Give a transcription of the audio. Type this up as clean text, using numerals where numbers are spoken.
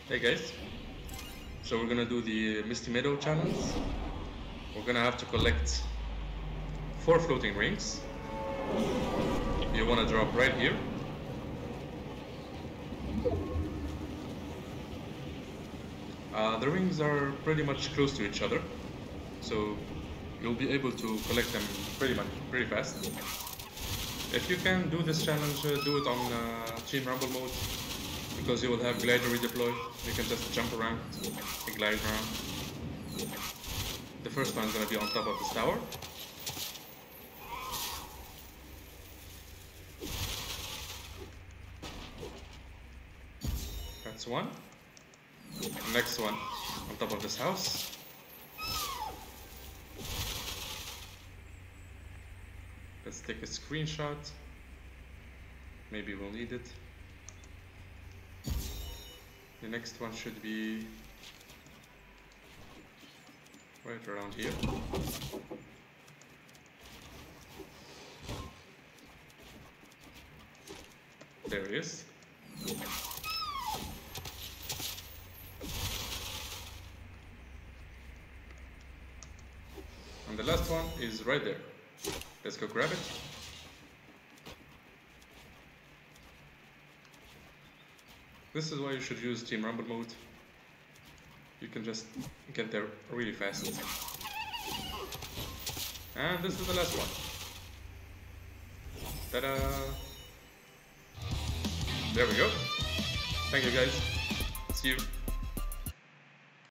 Hey guys, so we're gonna do the Misty Meadow challenge. We're gonna have to collect 4 floating rings. You wanna drop right here. The rings are pretty much close to each other, so you'll be able to collect them pretty fast. If you can do this challenge, do it on Team Rumble mode, because you will have glider redeploy. You can just jump around and glide around. The first one is going to be on top of this tower. That's one. Next one on top of this house. Let's take a screenshot. Maybe we'll need it. The next one should be right around here. There he is. And the last one is right there. Let's go grab it. This is why you should use Team Rumble mode. You can just get there really fast. And this is the last one. Ta-da! There we go. Thank you guys. See you.